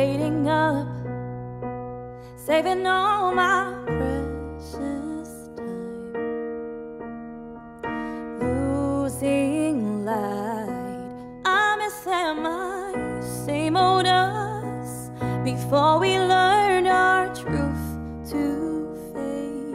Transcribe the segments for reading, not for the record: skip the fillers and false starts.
waiting up, saving all my precious time, losing light. I miss my same old us before we learned our truth to fade,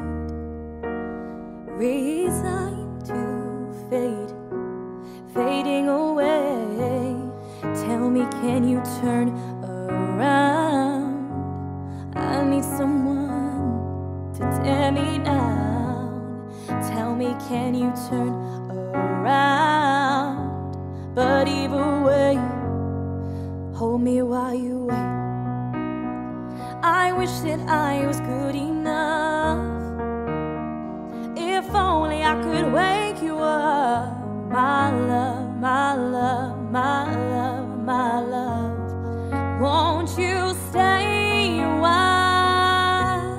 resigned to fade, fading away. Tell me, can you turn around? I need someone to tear me down. Tell me, can you turn around? But either way, hold me while you wait. I wish that I was good enough. If only I could wake you up, my love, my love, my love, my love. Won't you stay a while?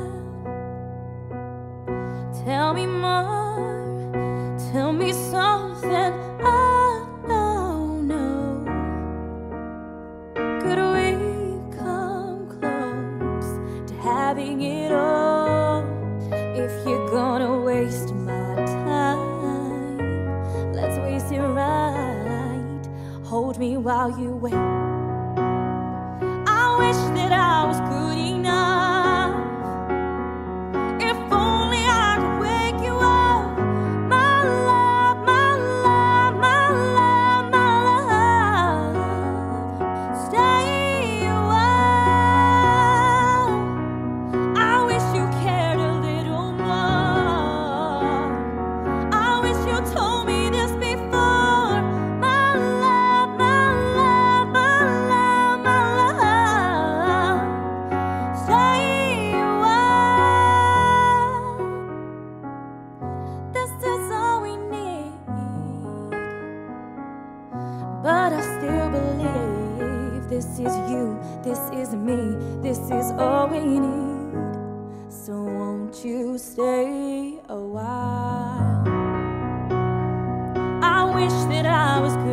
Tell me more, tell me something I don't know. Could we come close to having it all? If you're gonna waste my time, let's waste it right. Hold me while you wait. I wish that I was good enough. If only I could wake you up, my love, my love, my love, my love. Stay a while. I wish you cared a little more. I wish you told me this before, my love, my love, my love, my love. Stay a while. This is all we need, but I still believe this is you, this is me, this is all we need. So won't you stay a while? I wish that I was